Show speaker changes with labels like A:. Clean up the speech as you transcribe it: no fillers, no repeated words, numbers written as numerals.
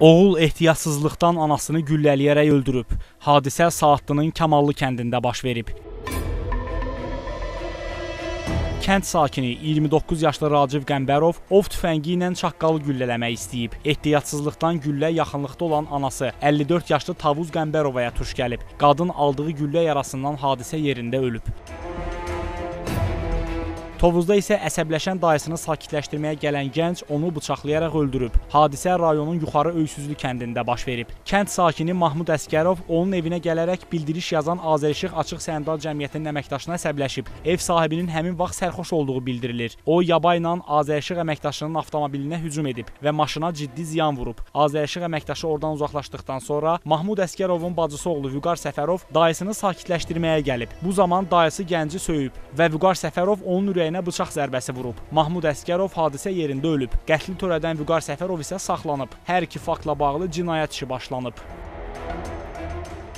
A: Oğul ehtiyatsızlıqdan anasını güllələyərək öldürüb. Hadisə Saatlının Kamallı kəndində baş verib. Kənd sakini 29 yaşlı Raciv Qəmbərov ov tüfəngi ilə çaqqalı güllələmək istəyib. Ehtiyatsızlıqdan güllə yaxınlıqda olan anası 54 yaşlı Tavuz Qəmbərovaya tuş gəlib. Qadın aldığı güllə yarasından hadisə yerində ölüb. Tovuzda isə əsəbləşən dayısını sakitləşdirməyə gələn gənc onu bıçaqlayaraq öldürüb. Hadisə rayonun Yuxarı Öysüzlü kəndində baş verib. Kənd sakini Mahmud Əskərov onun evinə gələrək bildiriş yazan Azərişıq Açıq Səhmdar Cəmiyyətinin əməkdaşına əsəbləşib. Ev sahibinin həmin vaxt sərxoş olduğu bildirilir. O, yaba ilə Azərişıq əməkdaşının avtomobilinə hücum edib və maşına ciddi ziyan vurub. Azərişıq əməkdaşı oradan uzaqlaşdıqdan sonra Mahmud Əskərovun bacısı oğlu Vüqar Səfərov dayısını sakitləşdirməyə gəlib. Bu zaman dayısı gənci söyüb və Vüqar Səfərov onun ürəyinə bıçaq zərbəsi vurub. Mahmud Əskərov hadisə yerində ölüb. Qətli törədən Vüqar Səfərov isə saxlanıb. Hər iki faktla bağlı cinayət işi başlanıb.